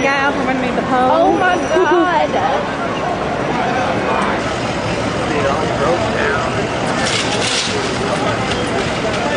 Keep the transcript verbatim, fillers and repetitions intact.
guy out from underneath the pole. Oh my god. It all broke down.